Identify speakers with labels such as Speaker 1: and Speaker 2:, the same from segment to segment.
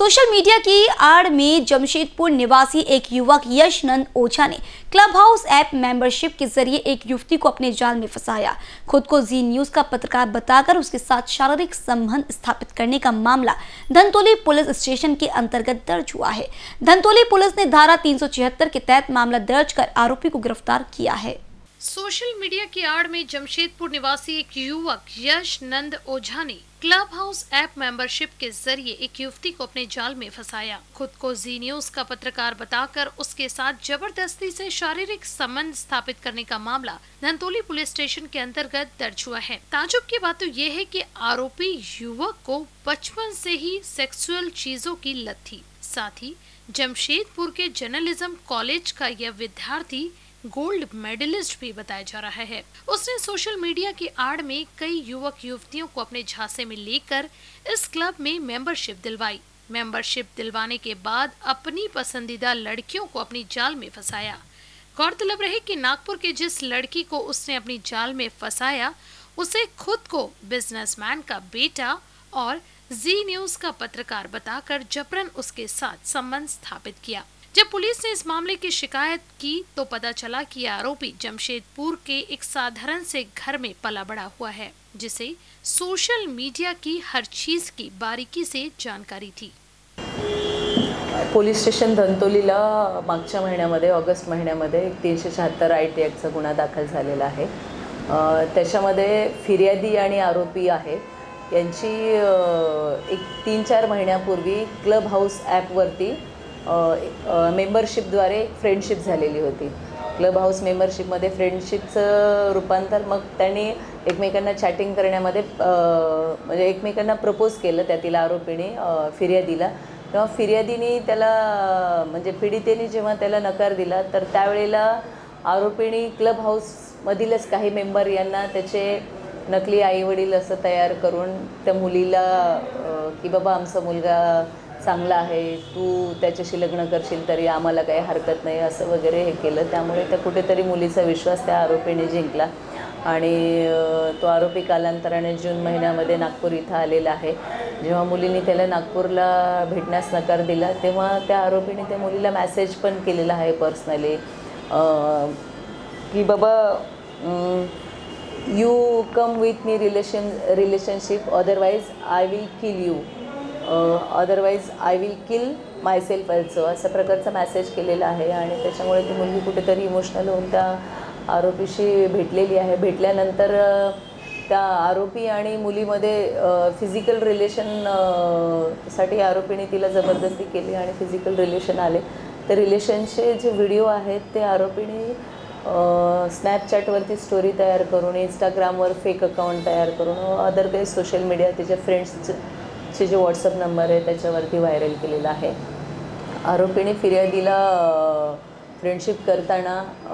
Speaker 1: Social media की आड़ में जमशेदपुर निवासी एक युवक यशनंद ओझा ने क्लब हाउस ऐप मेंबरशिप के जरिए एक युवती को अपने जाल में फंसाया। खुद को जी न्यूज का पत्रकार बताकर उसके साथ शारीरिक संबंध स्थापित करने का मामला धनतोली पुलिस स्टेशन के अंतर्गत दर्ज हुआ है। धनतोली पुलिस ने धारा 376 के तहत मामला दर्ज कर आरोपी को गिरफ्तार किया है।
Speaker 2: सोशल मीडिया की आड़ में जमशेदपुर निवासी एक युवक यशनंद ओझा ने क्लब हाउस ऐप मेंबरशिप के जरिए एक युवती को अपने जाल में फंसाया। खुद को जी न्यूज का पत्रकार बताकर उसके साथ जबरदस्ती से शारीरिक संबंध स्थापित करने का मामला धनतोली पुलिस स्टेशन के अंतर्गत दर्ज हुआ है। ताजुब की बात तो ये है कि आरोपी युवक को बचपन से ही सेक्सुअल चीजों की लत थी। साथ ही जमशेदपुर के जर्नलिज्म कॉलेज का यह विद्यार्थी गोल्ड मेडलिस्ट भी बताया जा रहा है। उसने सोशल मीडिया की आड़ में कई युवक युवतियों को अपने झांसे में लेकर इस क्लब में मेंबरशिप दिलवाई। मेंबरशिप दिलवाने के बाद अपनी पसंदीदा लड़कियों को अपनी जाल में फंसाया। गौरतलब रहे कि नागपुर के जिस लड़की को उसने अपनी जाल में फंसाया उसे खुद को बिजनेसमैन का बेटा और जी न्यूज का पत्रकार बताकर जबरन उसके साथ संबंध स्थापित किया। जब पुलिस ने इस मामले की शिकायत की तो पता चला कि आरोपी जमशेदपुर के एक साधारण से घर में पला बड़ा हुआ है, जिसे सोशल मीडिया की हर चीज की बारीकी से जानकारी थी।
Speaker 3: पोलीस स्टेशन धनतोलीला मागच्या महिन्यामध्ये ऑगस्ट महिन्यामध्ये 376 IT ॲक्टचा गुन्हा दाखल झालेला आहे। त्याच्यामध्ये फिर्यादी आणि आरोपी आहे यांची एक 3-4 महिन्यापूर्वी क्लब हाऊस ॲपवरती मेंबरशिपद्वारे फ्रेंडशिप झालेली होती। क्लब हाऊस मेंबरशिपमध्ये फ्रेंडशिपचं रूपांतर मग त्यांनी एकमेकांना चॅटिंग करण्यामध्ये म्हणजे एकमेकांना प्रपोज केलं त्यातील आरोपीने फिर्यादीला। तेव्हा फिर्यादीने त्याला म्हणजे पीडितेने जेव्हा त्याला नकार दिला तर त्यावेळेला आरोपीने क्लब हाऊसमधीलच काही मेंबर यांना त्याचे नकली आईवडील असं तयार करून त्या मुलीला की बाबा आमचा मुलगा चांगला आहे, तू त्याच्याशी लग्न करशील तरी आम्हाला काही हरकत नाही असं वगैरे हे केलं। त्यामुळे त्या कुठेतरी मुलीचा विश्वास त्या आरोपीने जिंकला आणि तो आरोपी कालांतराने जून महिन्यामध्ये नागपूर इथं आलेला आहे। जेव्हा मुलीने त्याला नागपूरला भेटण्यास नकार दिला तेव्हा त्या आरोपीने त्या मुलीला मेसेज पण केलेला आहे पर्सनली की बाबा you come with me relationship otherwise I will kill you otherwise I will kill myself also अशा प्रकारचा मेसेज केलेला आहे। आणि त्याच्यामुळे ती मुलगी कुठेतरी इमोशनल होऊन त्या आरोपीशी भेटलेली आहे। भेटल्यानंतर त्या आरोपी आणि मुलीमध्ये फिजिकल रिलेशन साठी आरोपीने तिला जबरदस्ती केली आणि फिजिकल रिलेशन आले। त्या रिलेशनचे जे व्हिडिओ आहेत ते आरोपीने स्नॅपचॅटवरती स्टोरी तयार करून इंस्टाग्रामवर फेक अकाउंट तयार करून अदर काही सोशल मीडिया त्याच्या फ्रेंड्सचे जे व्हॉट्सअप नंबर आहे त्याच्यावरती व्हायरल केलेला आहे। आरोपीने फिर्यादीला फ्रेंडशिप करताना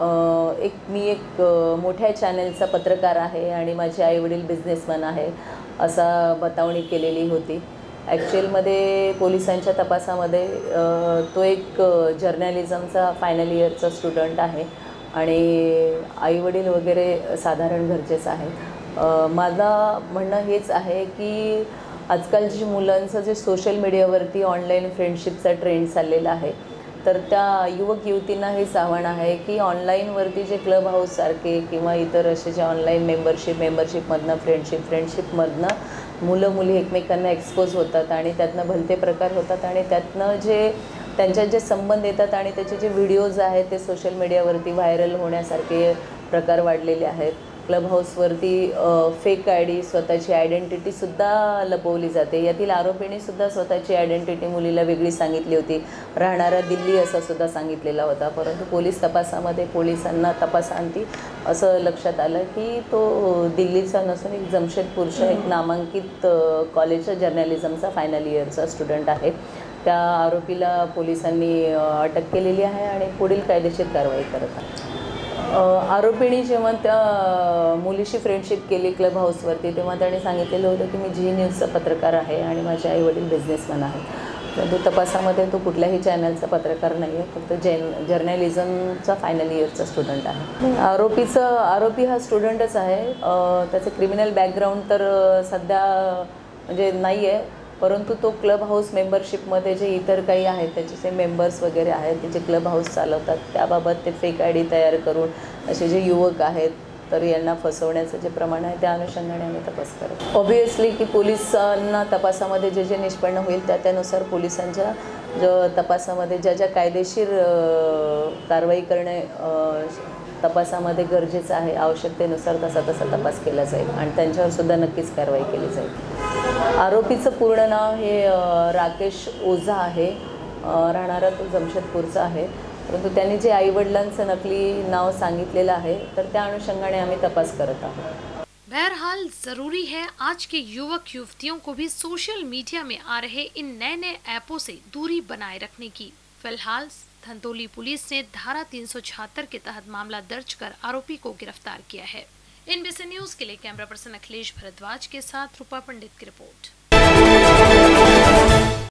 Speaker 3: मी एक मोठ्या चॅनलचा पत्रकार आहे आणि माझे आईवडील बिझनेसमॅन आहे असा बतावणी केलेली होती। ॲक्च्युअलमध्ये पोलिसांच्या तपासामध्ये तो एक जर्नलिझमचा फायनल इयरचा स्टुडंट आहे आणि आईवडील वगैरे साधारण घरचेच आहेत। माझं म्हणणं हेच आहे की आजकालची मुलांचं जे सोशल मीडियावरती ऑनलाईन फ्रेंडशिपचा ट्रेंड चाललेला आहे तर त्या युवक युवतींना हेच आव्हान आहे की ऑनलाईनवरती जे क्लब हाऊससारखे किंवा इतर असे जे ऑनलाईन मेंबरशिपमधनं फ्रेंडशिपमधनं मुलं मुली एकमेकांना एक्सपोज होतात आणि त्यातनं भलते प्रकार होतात आणि त्यातनं जे त्यांच्यात जे संबंध येतात आणि त्याचे जे व्हिडिओज आहेत ते सोशल मीडियावरती व्हायरल होण्यासारखे प्रकार वाढलेले आहेत। क्लब हाऊसवरती फेक आयडी स्वतःची आयडेंटिटीसुद्धा लपवली जाते। यातील आरोपीने सुद्धा स्वतःची आयडेंटिटी मुलीला वेगळी सांगितली होती, राहणारा दिल्ली असा सुद्धा सांगितलेला होता। परंतु पोलीस तपासामध्ये पोलिसांना तपासांती असं लक्षात आलं की तो दिल्लीचा नसून एक जमशेदपूरच्या एक नामांकित कॉलेजच्या जर्नलिझमचा फायनल इयरचा स्टुडंट आहे। त्या आरोपीला पोलिसांनी अटक केलेली आहे आणि पुढील कायदेशीर कारवाई करत आहे। आरोपीने जेव्हा त्या मुलीशी फ्रेंडशिप केली क्लब हाऊसवरती तेव्हा त्याने सांगितलेलं होतं की मी जी न्यूजचा पत्रकार आहे आणि माझे आईवडील बिझनेसमॅन आहेत। परंतु तपासामध्ये तो कुठल्याही चॅनलचा पत्रकार नाही आहे, फक्त जर्नलिझमचा फायनल इयरचा स्टुडंट आहे। आरोपी हा स्टुडंटच आहे। त्याचं क्रिमिनल बॅकग्राऊंड तर सध्या म्हणजे नाही आहे, परंतु तो क्लब हाऊस मेंबरशिपमध्ये जे इतर काही आहेत त्याचे जे मेंबर्स वगैरे आहेत ते जे क्लब हाऊस चालवतात त्याबाबत ते फेक आय डी तयार करून असे जे युवक आहेत तर यांना फसवण्याचं जे प्रमाण आहे त्या अनुषंगाने आम्ही तपास करतो. ऑब्व्हियसली की पोलिसांना तपासामध्ये जे जे निष्पन्न होईल त्यानुसार पोलिसांच्या जो तपासामध्ये ज्या कायदेशीर कारवाई करणे तपासामध्ये गरजेचं आहे, आवश्यकतेनुसार तसा तपास केला जाईल आणि त्यांच्यावर सुद्धा नक्कीच कारवाई केली जाईल. आरोपीचं पूर्ण नाव हे राकेश ओझा आहे, राहणारा तो जमशेदपूरचा आहे, परंतु त्यांनी जे आईवडिलांचं नकली नाव सांगितलेलं आहे तर त्या अनुषंगाने आम्ही तपास करत आहोत.
Speaker 2: बहरहाल जरूरी है आज के युवक युवतियों को भी सोशल मीडिया में आ रहे इन नए ऐपों से दूरी बनाए रखने की. फिलहाल धंतोली पुलिस ने धारा 376 के तहत मामला दर्ज कर आरोपी को गिरफ्तार किया है. NBC न्यूज के लिए कैमरा पर्सन अखिलेश भारद्वाज के साथ रूपा पंडित की रिपोर्ट.